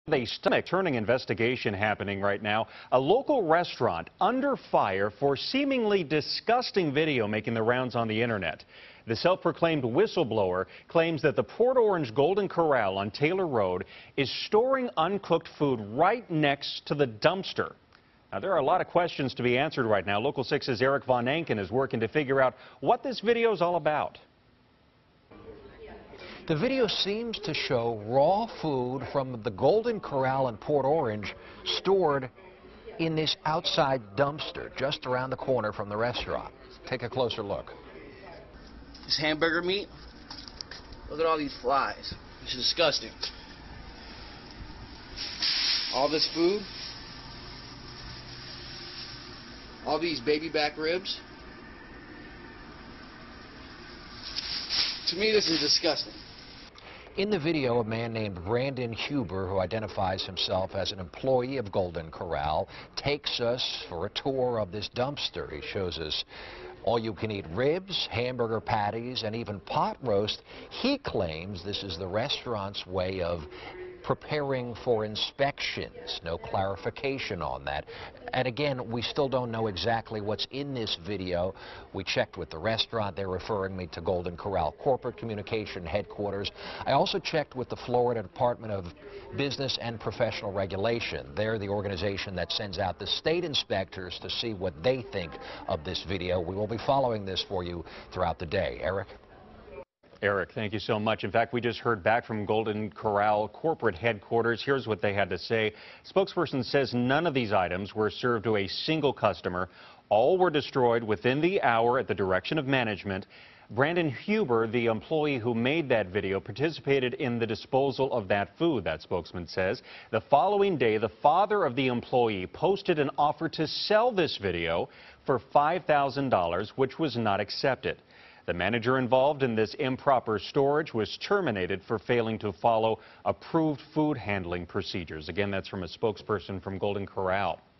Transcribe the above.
A stomach-churning investigation happening right now. A local restaurant under fire for seemingly disgusting video making the rounds on the internet. The self-proclaimed whistleblower claims that the Port Orange Golden Corral on Taylor Road is storing uncooked food right next to the dumpster. Now, there are a lot of questions to be answered right now. Local 6's Eric Von is working to figure out what this video is all about. The video seems to show raw food from the Golden Corral in Port Orange stored in this outside dumpster just around the corner from the restaurant. Take a closer look. This hamburger meat, look at all these flies. It's disgusting. All this food, all these baby back ribs. To me, this is disgusting. In the video, a man named Brandon Huber, who identifies himself as an employee of Golden Corral, takes us for a tour of this dumpster. He shows us all-you-can-eat ribs, hamburger patties, and even pot roast. He claims this is the restaurant's way of preparing for inspections. No clarification on that. And again, we still don't know exactly what's in this video. We checked with the restaurant. They're referring me to Golden Corral Corporate Communication Headquarters. I also checked with the Florida Department of Business and Professional Regulation. They're the organization that sends out the state inspectors to see what they think of this video. We will be following this for you throughout the day. Eric? Eric, thank you so much. In fact, we just heard back from Golden Corral corporate headquarters. Here's what they had to say. Spokesperson says none of these items were served to a single customer. All were destroyed within the hour at the direction of management. Brandon Huber, the employee who made that video, participated in the disposal of that food, that spokesman says. The following day, the father of the employee posted an offer to sell this video for $5,000, which was not accepted. The manager involved in this improper storage was terminated for failing to follow approved food handling procedures. Again, that's from a spokesperson from Golden Corral.